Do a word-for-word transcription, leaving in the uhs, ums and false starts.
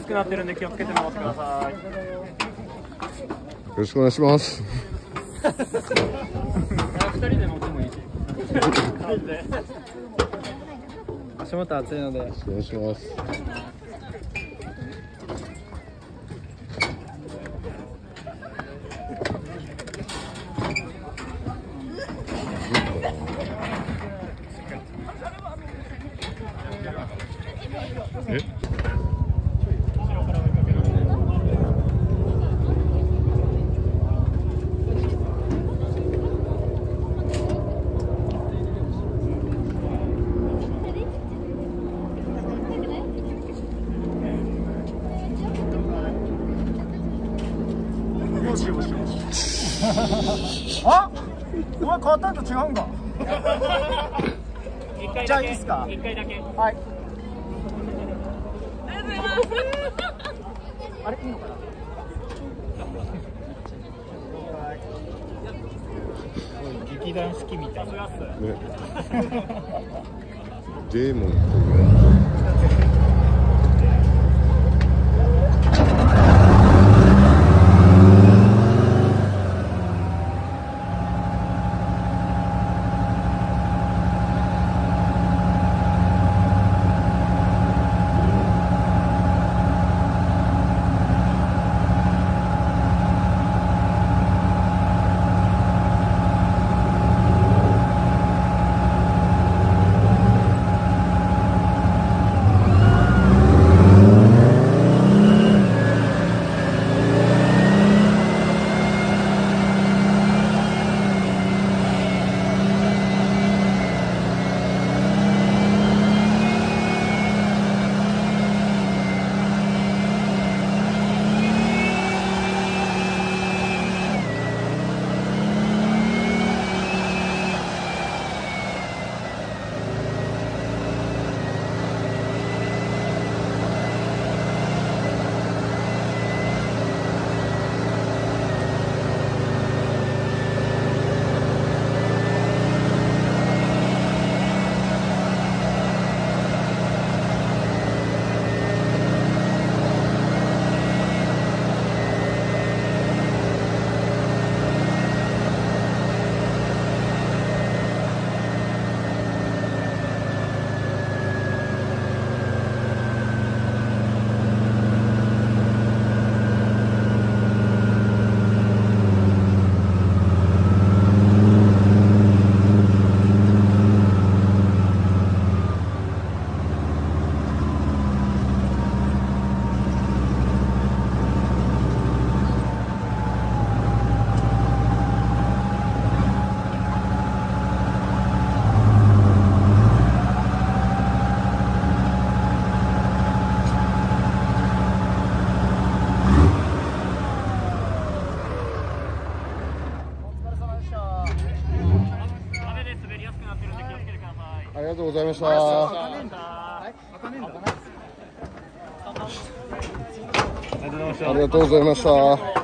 くなってるんで気をつけて回ってください。よろしくお願いします。 二人で乗ってもいいし。足元暑いので。 お願いします。え？ よしよしよし。あ？お前変わったんと違うんか。じゃあいいですか。一回だけ。はい。あれいいのかな。劇団四季みたいな。ね。 デーモンっぽいね。ありがとうございました。ありがとうございました。